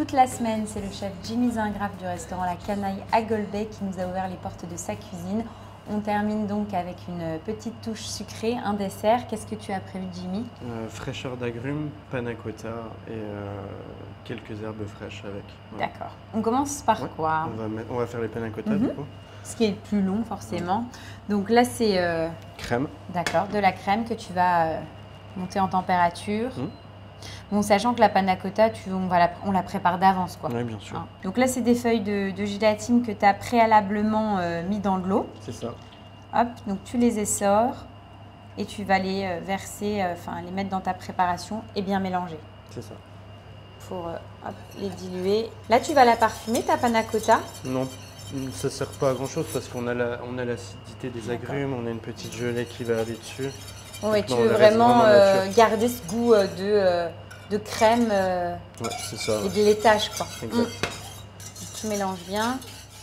toute la semaine, c'est le chef Jimmy Zingraf du restaurant La Canaille à Golbey qui nous a ouvert les portes de sa cuisine. On termine donc avec une petite touche sucrée, un dessert. Qu'est-ce que tu as prévu, Jimmy? Fraîcheur d'agrumes, panna cotta et quelques herbes fraîches avec. Ouais. D'accord. On commence par quoi? On va faire les panna cotta du coup. Ce qui est le plus long forcément. Donc là c'est… crème. D'accord, de la crème que tu vas monter en température. Bon, sachant que la panna cotta, on la prépare d'avance, quoi. Oui, bien sûr. Hein. Donc là, c'est des feuilles de gélatine que tu as préalablement mis dans de l'eau. C'est ça. Hop, donc tu les essores et tu vas les verser, les mettre dans ta préparation et bien mélanger. C'est ça. Pour les diluer. Là, tu vas la parfumer, ta panna cotta? Non, ça ne sert pas à grand-chose parce qu'on a l'acidité des agrumes, on a une petite gelée qui va aller dessus. Oui, tu veux vraiment garder ce goût de crème c'est ça, et de laitage, quoi. Exact. Tu mélanges bien.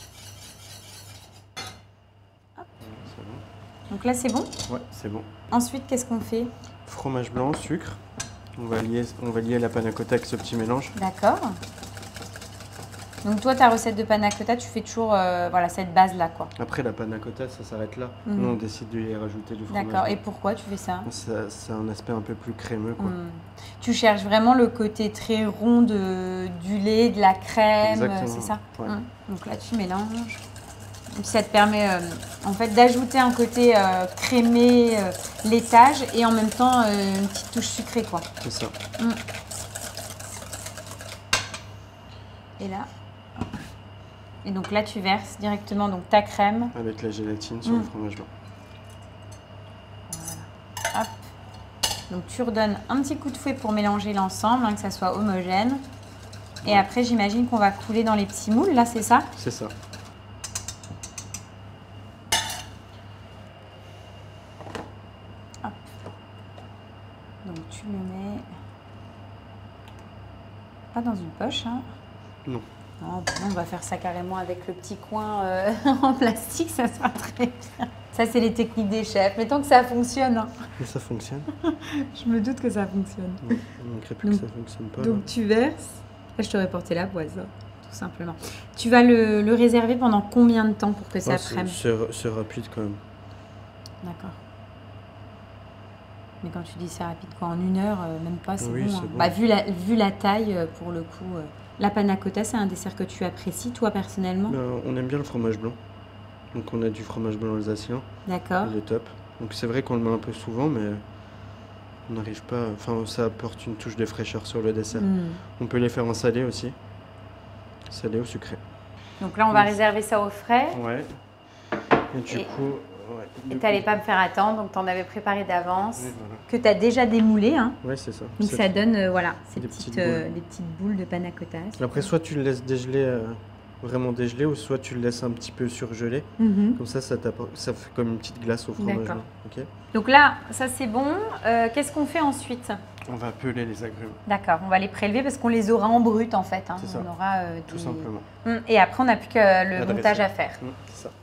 Hop. Bon. Donc là, c'est bon? Ouais, c'est bon. Ensuite, qu'est-ce qu'on fait? Fromage blanc, sucre. On va lier la panna cotta avec ce petit mélange. D'accord. Donc toi, ta recette de panna cotta, tu fais toujours cette base-là, quoi. Après, la panna cotta, ça s'arrête là. Nous, on décide de y rajouter du fromage. D'accord. Et pourquoi tu fais ça? C'est un aspect un peu plus crémeux, quoi. Tu cherches vraiment le côté très rond du lait, de la crème, c'est ça? Ouais. Donc là, tu mélanges. Et puis ça te permet en fait d'ajouter un côté crémé, laitage et en même temps une petite touche sucrée, quoi. C'est ça. Et là. Et donc là, tu verses directement donc, ta crème. Avec la gélatine sur le fromage blanc. Voilà. Hop. Donc tu redonnes un petit coup de fouet pour mélanger l'ensemble, que ça soit homogène. Et après, j'imagine qu'on va couler dans les petits moules, là, c'est ça? C'est ça. Hop. Donc tu le mets pas dans une poche, hein? Non. Non, on va faire ça carrément avec le petit coin en plastique, ça sera très bien. Ça, c'est les techniques des chefs. Mais tant que ça fonctionne. Hein. Mais ça fonctionne. Je me doute que ça fonctionne. Il ne manquerait plus que ça ne fonctionne pas. Donc, tu verses. Là, je t'aurais porté la poisse, hein, tout simplement. Tu vas le réserver pendant combien de temps pour que ça prenne? C'est rapide quand même. D'accord. Mais quand tu dis c'est rapide, quoi, en 1 heure, même pas, c'est bon. Hein. Bon. Bah, vu la taille, pour le coup, la panna cotta, c'est un dessert que tu apprécies, toi, personnellement? On aime bien le fromage blanc. Donc, on a du fromage blanc alsacien. D'accord. Il est top. Donc, c'est vrai qu'on le met un peu souvent, mais on n'arrive pas... Enfin, ça apporte une touche de fraîcheur sur le dessert. On peut les faire en salé aussi. Salé ou sucré. Donc là, on va réserver ça au frais. Ouais. Et du coup... Ouais, et tu n'allais pas me faire attendre, donc tu en avais préparé d'avance, voilà. que tu as déjà démoulé. Hein. Oui, c'est ça. Donc ça donne ces des petites boules de panna cotta. Après, soit tu le laisses dégeler, vraiment dégelé, ou soit tu le laisses un petit peu surgelé. Comme ça fait comme une petite glace au fromage. Okay. Donc là, ça c'est bon. Qu'est-ce qu'on fait ensuite? On va peler les agrumes. D'accord, on va les prélever parce qu'on les aura en brut en fait. Hein. C'est ça. On aura, tout simplement. Et après, on n'a plus que le montage à faire. C'est ça.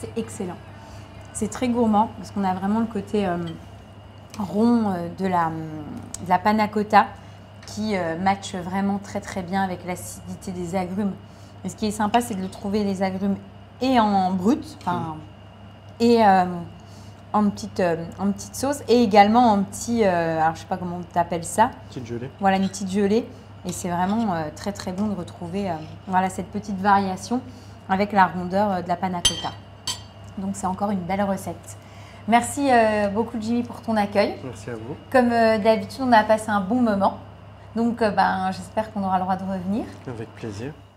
c'est excellent. C'est très gourmand parce qu'on a vraiment le côté rond de la panna cotta qui match vraiment très très bien avec l'acidité des agrumes. Et ce qui est sympa, c'est de le trouver les agrumes et en brut, et en petite sauce, et également en petit, alors je sais pas comment tu appelles ça. Petite gelée. Voilà, une petite gelée. Et c'est vraiment très très bon de retrouver voilà, cette petite variation avec la rondeur de la panna cotta. Donc c'est encore une belle recette. Merci beaucoup Jimmy pour ton accueil. Merci à vous. Comme d'habitude, on a passé un bon moment. Donc j'espère qu'on aura le droit de revenir. Avec plaisir.